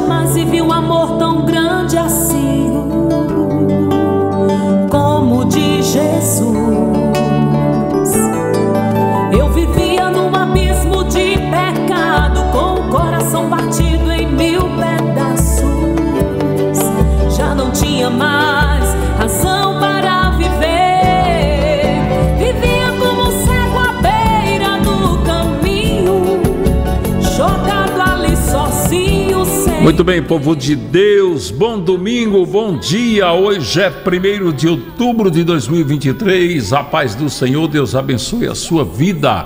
jamais vivi um amor tão grande assim como o de Jesus. Eu vivia num abismo de pecado, com o coração partido em mil pedaços. Já não tinha mais razão para viver. Vivia como um cego à beira do caminho, jogado ali sozinho. Muito bem, povo de Deus, bom domingo, bom dia. Hoje é 1º de outubro de 2023. A paz do Senhor, Deus abençoe a sua vida.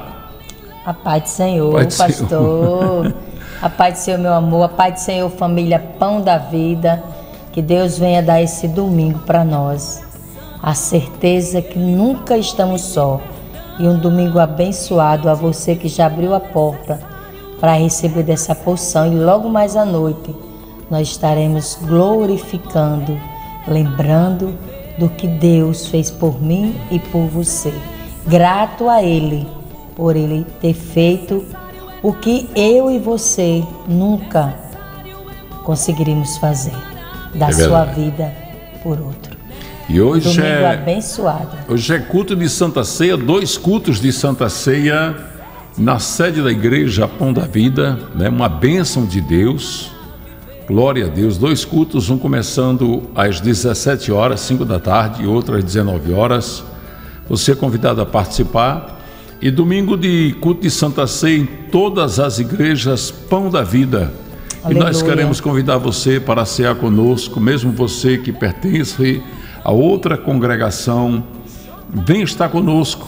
A paz do Senhor, Paz do pastor. Senhor. A paz do Senhor, meu amor. A paz do Senhor, família Pão da Vida. Que Deus venha dar esse domingo para nós. A certeza que nunca estamos só. E um domingo abençoado a você que já abriu a porta para receber dessa porção. E logo mais à noite nós estaremos glorificando, lembrando do que Deus fez por mim e por você. Grato a Ele por Ele ter feito o que eu e você nunca conseguiríamos fazer. Da sua vida por outro. E hoje domingo abençoado. Hoje é culto de Santa Ceia, 2 cultos de Santa Ceia na sede da igreja Pão da Vida, né? Uma bênção de Deus, glória a Deus. 2 cultos, um começando às 17 horas, 5 da tarde, e outro às 19 horas. Você é convidado a participar. E domingo de culto de Santa Ceia em todas as igrejas Pão da Vida. Aleluia. E nós queremos convidar você para cear conosco, mesmo você que pertence a outra congregação, vem estar conosco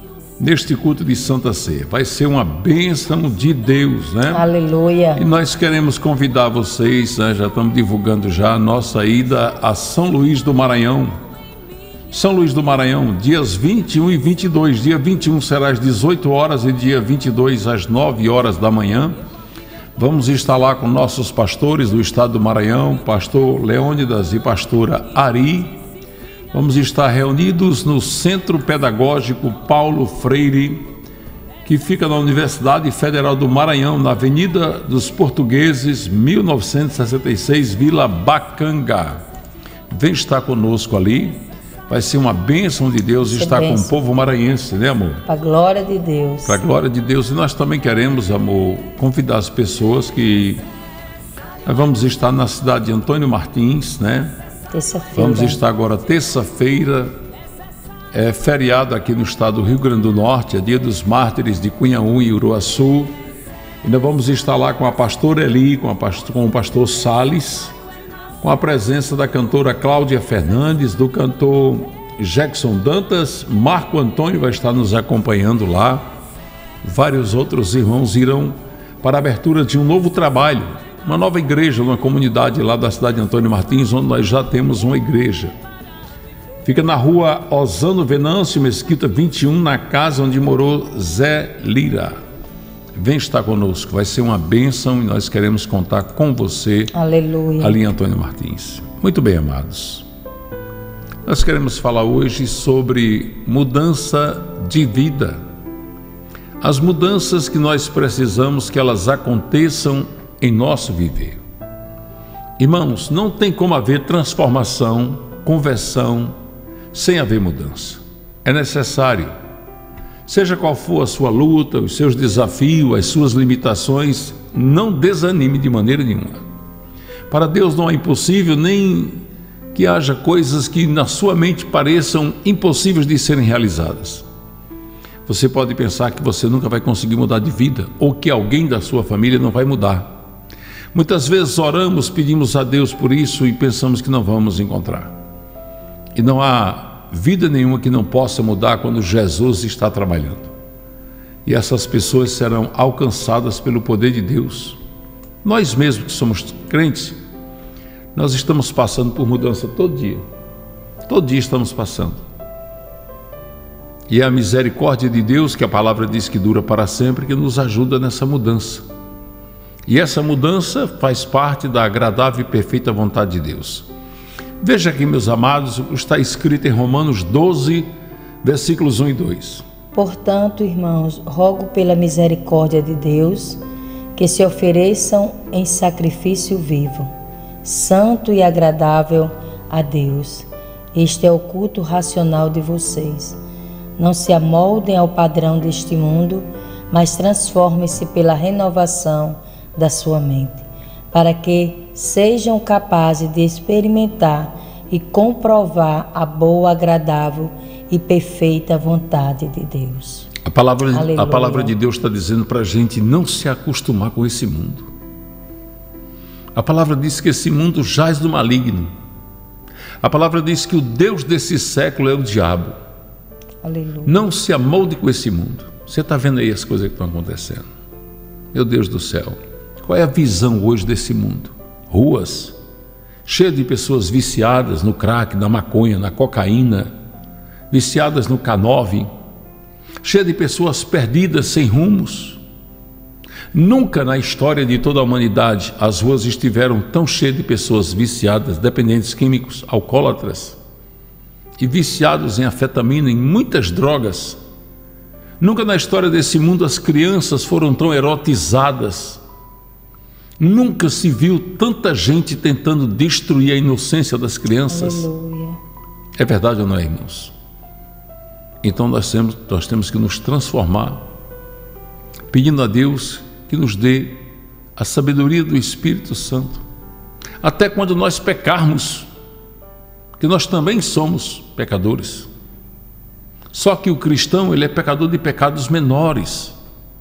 neste culto de Santa Ceia. Vai ser uma bênção de Deus, né? Aleluia. E nós queremos convidar vocês, né? Já estamos divulgando já a nossa ida a São Luís do Maranhão. São Luís do Maranhão, dias 21 e 22. Dia 21 será às 18 horas e dia 22 às 9 horas da manhã. Vamos estar lá com nossos pastores do estado do Maranhão, pastor Leônidas e pastora Ari. Vamos estar reunidos no Centro Pedagógico Paulo Freire, que fica na Universidade Federal do Maranhão, na Avenida dos Portugueses, 1966, Vila Bacanga. Vem estar conosco ali. Vai ser uma bênção de Deus estar com o povo maranhense, né, amor? Para a glória de Deus. Para a glória de Deus. E nós também queremos, amor, convidar as pessoas que... Nós vamos estar na cidade de Antônio Martins, né? Terça-feira. Vamos estar agora terça-feira, feriado aqui no estado do Rio Grande do Norte, é dia dos mártires de Cunhaú e Uruaçu. E nós vamos estar lá com a pastora Eli, com o pastor Salles, com a presença da cantora Cláudia Fernandes, do cantor Jackson Dantas. Marco Antônio vai estar nos acompanhando lá. Vários outros irmãos irão para a abertura de um novo trabalho, uma nova igreja, uma comunidade lá da cidade de Antônio Martins, onde nós já temos uma igreja. Fica na rua Osano Venâncio, Mesquita 21, na casa onde morou Zé Lira. Vem estar conosco, vai ser uma bênção e nós queremos contar com você. Aleluia. Ali em Antônio Martins. Muito bem, amados. Nós queremos falar hoje sobre mudança de vida. As mudanças que nós precisamos que elas aconteçam em nosso viver. Irmãos, não tem como haver transformação, conversão, sem haver mudança. É necessário. Seja qual for a sua luta, os seus desafios, as suas limitações, não desanime de maneira nenhuma. Para Deus não é impossível, nem que haja coisas que na sua mente pareçam impossíveis de serem realizadas. Você pode pensar que você nunca vai conseguir mudar de vida, ou que alguém da sua família não vai mudar. Muitas vezes oramos, pedimos a Deus por isso e pensamos que não vamos encontrar. E não há vida nenhuma que não possa mudar quando Jesus está trabalhando. E essas pessoas serão alcançadas pelo poder de Deus. Nós mesmos que somos crentes, nós estamos passando por mudança todo dia. Todo dia estamos passando. E é a misericórdia de Deus, que a palavra diz que dura para sempre, que nos ajuda nessa mudança. E essa mudança faz parte da agradável e perfeita vontade de Deus. Veja aqui, meus amados, está escrito em Romanos 12, versículos 1 e 2. Portanto, irmãos, rogo pela misericórdia de Deus que se ofereçam em sacrifício vivo, santo e agradável a Deus. Este é o culto racional de vocês. Não se amoldem ao padrão deste mundo, mas transformem-se pela renovação da sua mente, para que sejam capazes de experimentar e comprovar a boa, agradável e perfeita vontade de Deus. A palavra de Deus está dizendo para a gente não se acostumar com esse mundo. A palavra diz que esse mundo jaz do maligno. A palavra diz que o Deus desse século é o diabo. Aleluia. Não se amolde com esse mundo. Você está vendo aí as coisas que estão acontecendo. Meu Deus do céu, qual é a visão hoje desse mundo? Ruas cheias de pessoas viciadas no crack, na maconha, na cocaína, viciadas no K9, cheia de pessoas perdidas, sem rumos. Nunca na história de toda a humanidade as ruas estiveram tão cheias de pessoas viciadas, dependentes químicos, alcoólatras e viciados em anfetamina, em muitas drogas. Nunca na história desse mundo as crianças foram tão erotizadas. Nunca se viu tanta gente tentando destruir a inocência das crianças. Aleluia. É verdade ou não é, irmãos? Então nós temos que nos transformar, pedindo a Deus que nos dê a sabedoria do Espírito Santo, até quando nós pecarmos, que nós também somos pecadores. Só que o cristão, ele é pecador de pecados menores,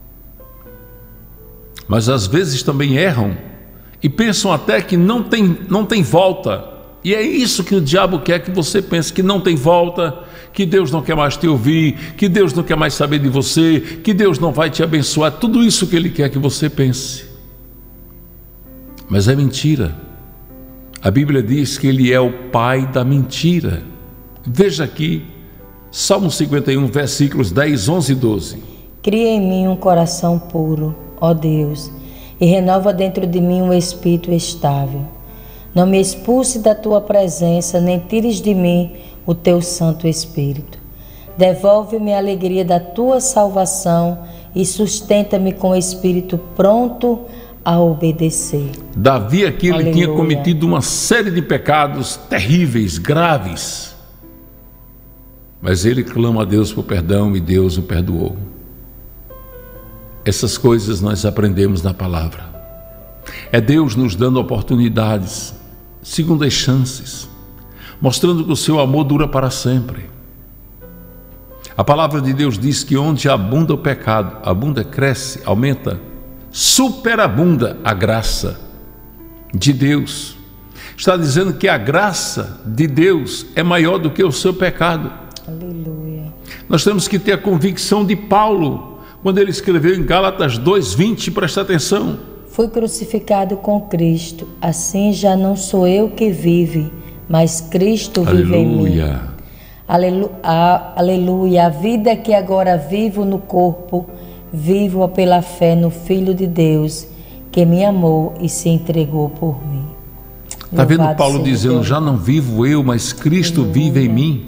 mas às vezes também erram e pensam até que não tem volta. E é isso que o diabo quer que você pense, que não tem volta, que Deus não quer mais te ouvir, que Deus não quer mais saber de você, que Deus não vai te abençoar. Tudo isso que ele quer que você pense. Mas é mentira. A Bíblia diz que ele é o pai da mentira. Veja aqui, Salmo 51, versículos 10, 11 e 12. Cria em mim um coração puro, ó Deus, e renova dentro de mim um espírito estável. Não me expulse da tua presença, nem tires de mim o teu Santo Espírito. Devolve-me a alegria da tua salvação e sustenta-me com o espírito pronto a obedecer. Davi aqui, ele Aleluia. tinha cometido uma série de pecados terríveis, graves. Mas ele clama a Deus por perdão e Deus o perdoou. Essas coisas nós aprendemos na palavra. É Deus nos dando oportunidades, segundas chances, mostrando que o seu amor dura para sempre. A palavra de Deus diz que onde abunda o pecado, abunda, cresce, aumenta, superabunda a graça de Deus. Está dizendo que a graça de Deus é maior do que o seu pecado. Aleluia. Nós temos que ter a convicção de Paulo, quando ele escreveu em Gálatas 2:20, presta atenção. Fui crucificado com Cristo, assim já não sou eu que vive, mas Cristo vive em mim. Aleluia. A vida que agora vivo no corpo, vivo-a pela fé no Filho de Deus, que me amou e se entregou por mim. Está vendo Paulo dizendo, já não vivo eu, mas Cristo vive em mim?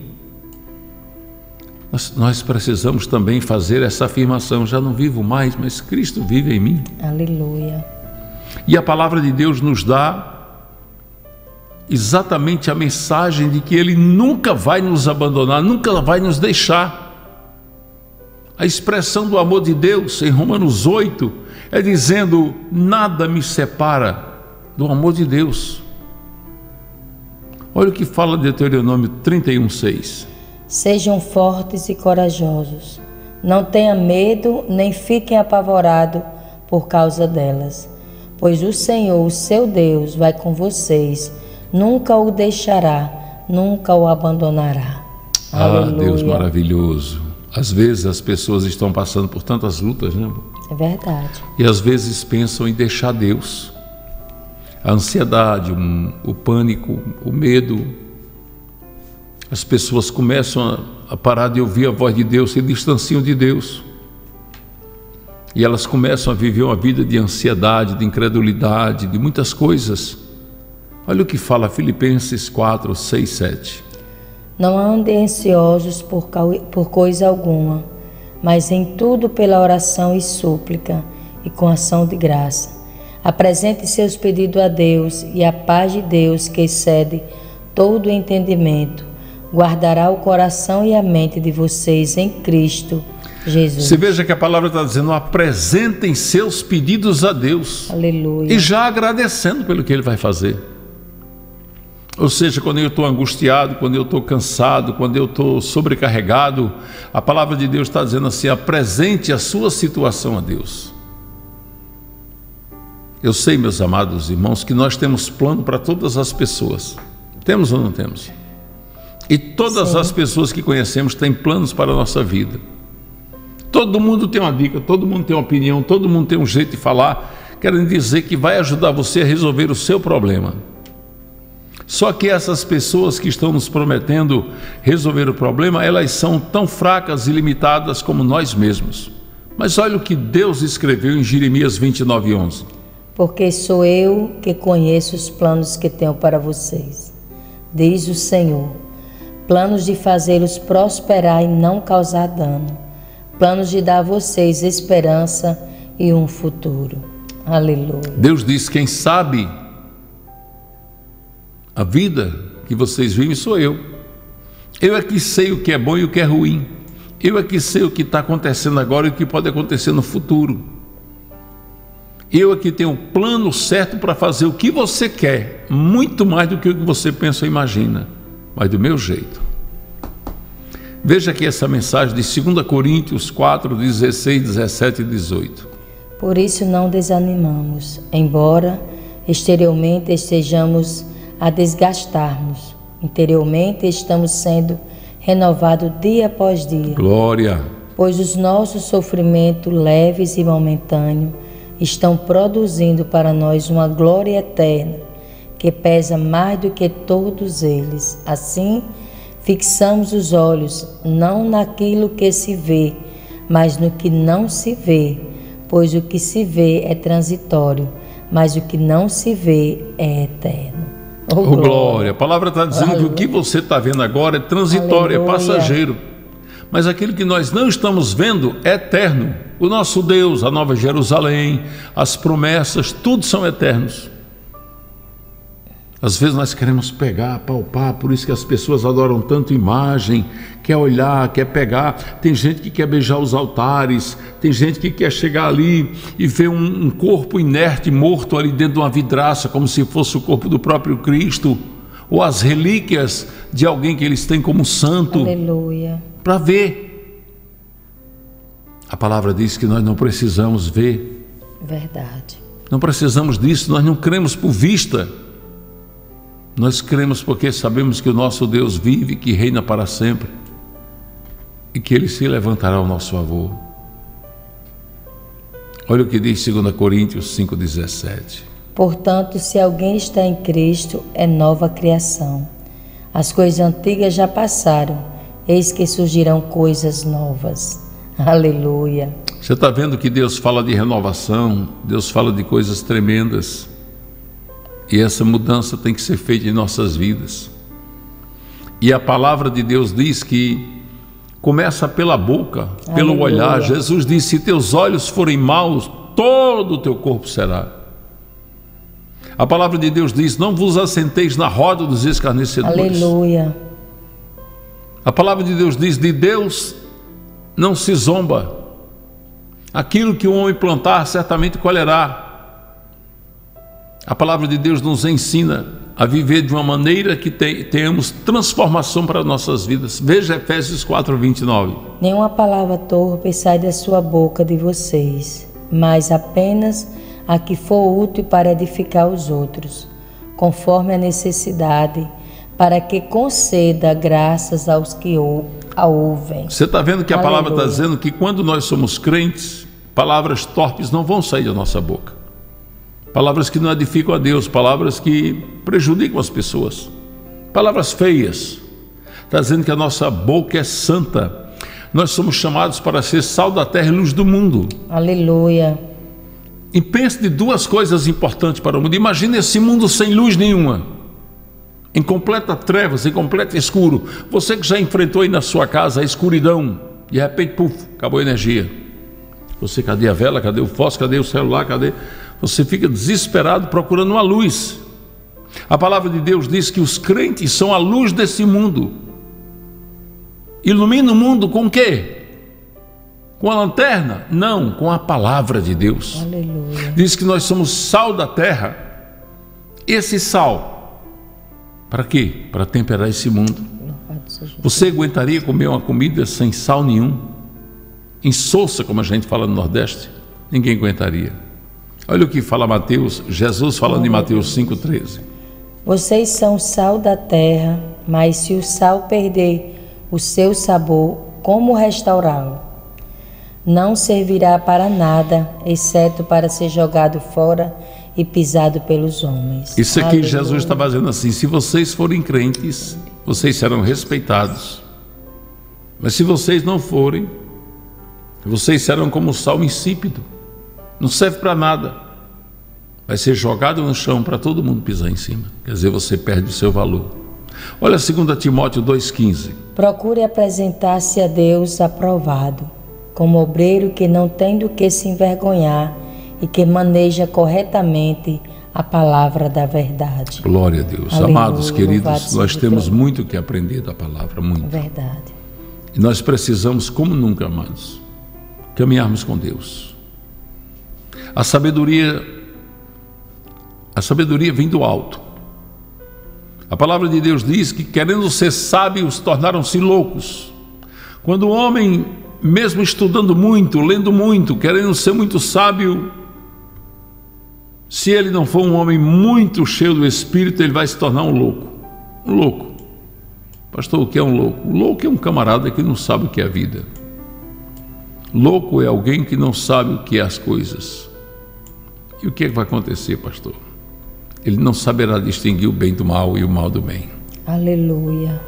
Nós precisamos também fazer essa afirmação, já não vivo mais, mas Cristo vive em mim. Aleluia. E a palavra de Deus nos dá exatamente a mensagem de que Ele nunca vai nos abandonar, nunca vai nos deixar. A expressão do amor de Deus em Romanos 8 é dizendo, nada me separa do amor de Deus. Olha o que fala Deuteronômio 31:6. Sejam fortes e corajosos, não tenha medo nem fiquem apavorados por causa delas, pois o Senhor, o seu Deus, vai com vocês, nunca o deixará, nunca o abandonará. Ah, Aleluia. Deus maravilhoso. Às vezes as pessoas estão passando por tantas lutas, né? É verdade. E às vezes pensam em deixar Deus. A ansiedade, o pânico, o medo. As pessoas começam a parar de ouvir a voz de Deus, se distanciam de Deus. E elas começam a viver uma vida de ansiedade, de incredulidade, de muitas coisas. Olha o que fala Filipenses 4, 6, 7. Não andem ansiosos por coisa alguma, mas em tudo pela oração e súplica, e com ação de graça. Apresente seus pedidos a Deus e a paz de Deus, que excede todo o entendimento, guardará o coração e a mente de vocês em Cristo Jesus. Você veja que a palavra está dizendo: apresentem seus pedidos a Deus. Aleluia. E já agradecendo pelo que Ele vai fazer. Ou seja, quando eu estou angustiado, quando eu estou cansado, quando eu estou sobrecarregado, a palavra de Deus está dizendo assim: apresente a sua situação a Deus. Eu sei, meus amados irmãos, que nós temos plano para todas as pessoas. Temos ou não temos? E todas as pessoas que conhecemos têm planos para a nossa vida. Todo mundo tem uma dica, todo mundo tem uma opinião, todo mundo tem um jeito de falar, querendo dizer que vai ajudar você a resolver o seu problema. Só que essas pessoas que estão nos prometendo resolver o problema, elas são tão fracas e limitadas como nós mesmos. Mas olha o que Deus escreveu em Jeremias 29:11. Porque sou eu que conheço os planos que tenho para vocês, diz o Senhor, planos de fazê-los prosperar e não causar dano, planos de dar a vocês esperança e um futuro. Aleluia. Deus diz: quem sabe a vida que vocês vivem sou eu. Eu é que sei o que é bom e o que é ruim. Eu é que sei o que está acontecendo agora e o que pode acontecer no futuro. Eu é que tenho o plano certo para fazer o que você quer, muito mais do que o que você pensa ou imagina, mas do meu jeito. Veja aqui essa mensagem de 2 Coríntios 4, 16, 17 e 18. Por isso não desanimamos, embora exteriormente estejamos a desgastar-nos, interiormente estamos sendo renovados dia após dia. Glória! Pois os nossos sofrimentos leves e momentâneos estão produzindo para nós uma glória eterna, que pesa mais do que todos eles. Assim, fixamos os olhos não naquilo que se vê, mas no que não se vê, pois o que se vê é transitório, mas o que não se vê é eterno. Oh, glória! A palavra está dizendo que o que você está vendo agora é transitório, é passageiro. Mas aquilo que nós não estamos vendo é eterno. O nosso Deus, a Nova Jerusalém, as promessas, tudo são eternos. Às vezes nós queremos pegar, palpar, por isso que as pessoas adoram tanto imagem, quer olhar, quer pegar. Tem gente que quer beijar os altares, tem gente que quer chegar ali e ver um corpo inerte, morto ali dentro de uma vidraça, como se fosse o corpo do próprio Cristo, ou as relíquias de alguém que eles têm como santo. Aleluia. Para ver. A palavra diz que nós não precisamos ver. Verdade. Não precisamos disso, nós não cremos por vista. Nós cremos porque sabemos que o nosso Deus vive, que reina para sempre e que Ele se levantará ao nosso favor. Olha o que diz 2 Coríntios 5,17. Portanto, se alguém está em Cristo, é nova criação. As coisas antigas já passaram, eis que surgirão coisas novas. Aleluia. Você está vendo que Deus fala de renovação, Deus fala de coisas tremendas. E essa mudança tem que ser feita em nossas vidas. E a palavra de Deus diz que começa pela boca, pelo olhar. Jesus disse: se teus olhos forem maus, todo o teu corpo será. A palavra de Deus diz: não vos assenteis na roda dos escarnecedores. Aleluia. A palavra de Deus diz: de Deus não se zomba. Aquilo que o homem plantar, certamente colherá. A palavra de Deus nos ensina a viver de uma maneira que tenhamos transformação para nossas vidas. Veja Efésios 4:29. Nenhuma palavra torpe sai da sua boca de vocês, mas apenas a que for útil para edificar os outros, conforme a necessidade, para que conceda graças aos que a ouvem. Você está vendo que a palavra está dizendo que quando nós somos crentes, palavras torpes não vão sair da nossa boca. Palavras que não edificam a Deus, palavras que prejudicam as pessoas, palavras feias. Está dizendo que a nossa boca é santa. Nós somos chamados para ser sal da terra e luz do mundo. Aleluia. E pense de duas coisas importantes para o mundo. Imagine esse mundo sem luz nenhuma, em completa trevas, em completo escuro. Você que já enfrentou aí na sua casa a escuridão, de repente, puf, acabou a energia. Você, cadê a vela? Cadê o fósforo? Cadê o celular? Cadê? Você fica desesperado procurando uma luz. A palavra de Deus diz que os crentes são a luz desse mundo. Ilumina o mundo com o quê? Com a lanterna? Não, com a palavra de Deus. Aleluia. Diz que nós somos sal da terra. Esse sal, para quê? Para temperar esse mundo. Você aguentaria comer uma comida sem sal nenhum? Insossa, como a gente fala no Nordeste? Ninguém aguentaria. Olha o que fala Mateus, Jesus falando em Mateus 5,13. Vocês são sal da terra, mas se o sal perder o seu sabor, como restaurá-lo? Não servirá para nada, exceto para ser jogado fora e pisado pelos homens. Isso aqui Aleluia. Jesus está fazendo assim: se vocês forem crentes, vocês serão respeitados. Mas se vocês não forem, vocês serão como sal insípido. Não serve para nada. Vai ser jogado no chão para todo mundo pisar em cima. Quer dizer, você perde o seu valor. Olha 2 Timóteo 2,15. Procure apresentar-se a Deus aprovado, como obreiro que não tem do que se envergonhar e que maneja corretamente a palavra da verdade. Glória a Deus. Aleluia, Amados queridos, nós temos Deus. muito que aprender da palavra, muito. Verdade. E nós precisamos, como nunca, amados, caminharmos com Deus. A sabedoria vem do alto. A palavra de Deus diz que, querendo ser sábios, tornaram-se loucos. Quando o homem, mesmo estudando muito, lendo muito, querendo ser muito sábio, se ele não for um homem muito cheio do Espírito, ele vai se tornar um louco. Um louco. Pastor, o que é um louco? O louco é um camarada que não sabe o que é a vida. Louco é alguém que não sabe o que é as coisas. E o que é que vai acontecer, pastor? Ele não saberá distinguir o bem do mal e o mal do bem. Aleluia.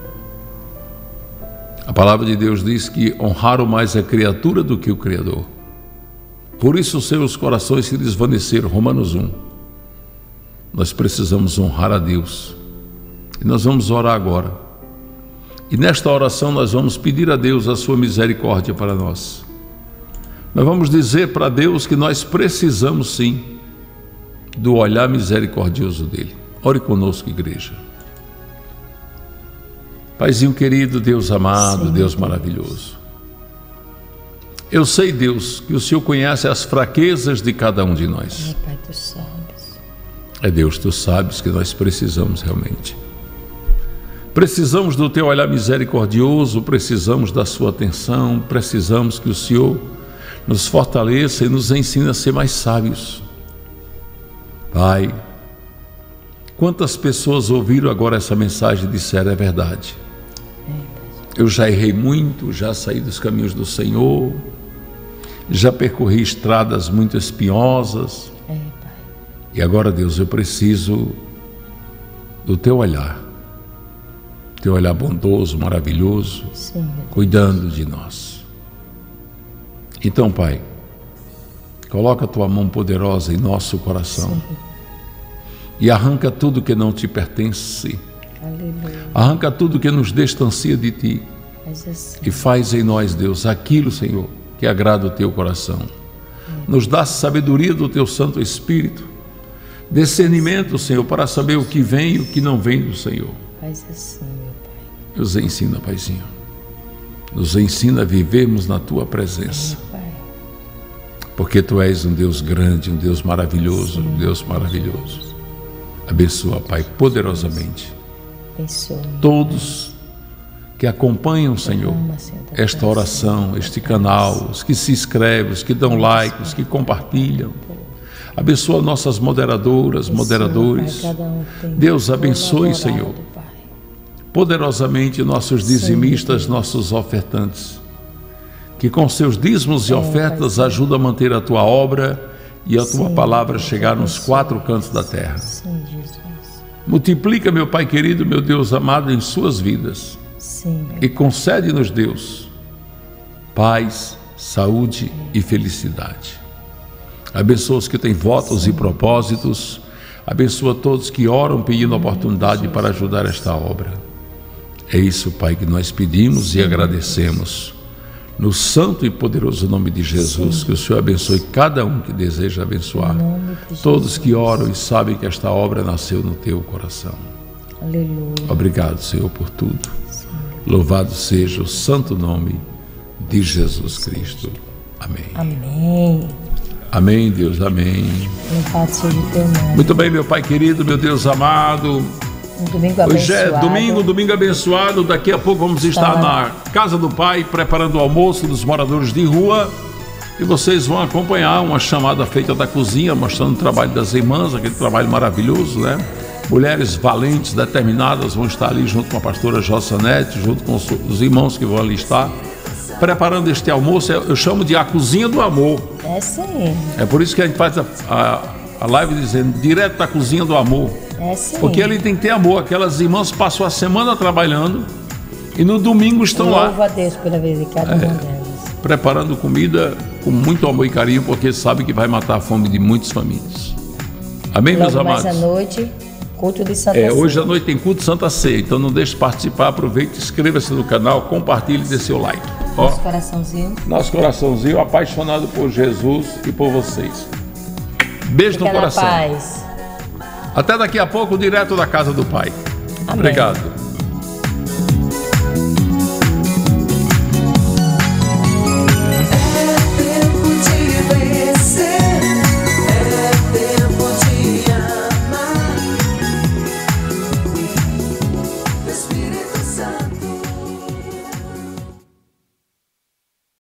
A palavra de Deus diz que honraram mais a criatura do que o Criador. Por isso os seus corações se desvaneceram. Romanos 1. Nós precisamos honrar a Deus. E nós vamos orar agora. E nesta oração nós vamos pedir a Deus a sua misericórdia para nós. Nós vamos dizer para Deus que nós precisamos sim do olhar misericordioso dele. Ore conosco, igreja. Paizinho querido, Deus amado, sim, Deus maravilhoso. Eu sei, Deus, que o Senhor conhece as fraquezas de cada um de nós. Pai, tu sabes. É, Deus, tu sabes que nós precisamos realmente. Precisamos do teu olhar misericordioso, precisamos da sua atenção, precisamos que o Senhor nos fortaleça e nos ensine a ser mais sábios. Pai, quantas pessoas ouviram agora essa mensagem e disseram: é verdade. Eu já errei muito, já saí dos caminhos do Senhor, já percorri estradas muito espinhosas. E agora, Deus, eu preciso do teu olhar bondoso, maravilhoso, sim, cuidando de nós. Então, Pai, coloca a tua mão poderosa em nosso coração, sim, e arranca tudo que não te pertence. Aleluia. Arranca tudo que nos distancia de ti, assim, e faz em nós, Deus, aquilo, Senhor, que agrada o teu coração. Nos dá sabedoria do teu Santo Espírito, discernimento, Senhor, para saber o que vem e o que não vem do Senhor. Faz assim, meu Pai. Nos ensina, Paizinho. Nos ensina a vivermos na tua presença. Porque tu és um Deus grande, um Deus maravilhoso, sim, um Deus maravilhoso. Abençoa, Pai, poderosamente. Abençoa, todos que acompanham, Senhor, esta oração, este canal, os que se inscrevem, os que dão like, os que compartilham. Abençoa nossas moderadoras, moderadores. Deus abençoe, Senhor, poderosamente nossos dizimistas, nossos ofertantes, que com seus dízimos e ofertas ajudam a manter a tua obra e a tua palavra chegar nos quatro cantos da terra. Multiplica, meu Pai querido, meu Deus amado, em suas vidas. E concede-nos, Deus, paz, saúde e felicidade. Abençoa os que têm votos e propósitos. Abençoa todos que oram pedindo oportunidade para ajudar esta obra. É isso, Pai, que nós pedimos e agradecemos. No santo e poderoso nome de Jesus, sim, que o Senhor abençoe cada um que deseja abençoar. Todos que oram e sabem que esta obra nasceu no teu coração. Aleluia. Obrigado, Senhor, por tudo. Sim. Louvado seja o santo nome de Jesus Cristo. Amém. Amém. Amém, Deus, amém. Louvado seja o teu nome. Muito bem, meu Pai querido, meu Deus amado. Um domingo abençoado. Hoje é domingo abençoado. Daqui a pouco vamos estar na casa do Pai, preparando o almoço dos moradores de rua. E vocês vão acompanhar uma chamada feita da cozinha, mostrando o trabalho das irmãs, aquele trabalho maravilhoso, né? Mulheres valentes, determinadas, vão estar ali junto com a pastora Jossanete, junto com os irmãos que vão ali estar, preparando este almoço. Eu chamo de a cozinha do amor. É sim. É por isso que a gente faz a live dizendo direto da cozinha do amor. É sim. Porque ali tem que ter amor. Aquelas irmãs passam a semana trabalhando e no domingo estão lá. Louva a Deus pela vida de cada uma delas. Preparando comida com muito amor e carinho, porque sabe que vai matar a fome de muitos famintos. Amém, meus amados? Mais à noite, culto de Santa Ceia. Hoje à noite tem culto de Santa Ceia, então não deixe de participar, aproveite, inscreva-se no canal, compartilhe e dê seu like. Nosso coraçãozinho. Nosso coraçãozinho apaixonado por Jesus e por vocês. Beijo no coração. Paz. Até daqui a pouco, direto da casa do Pai. Amém. Obrigado.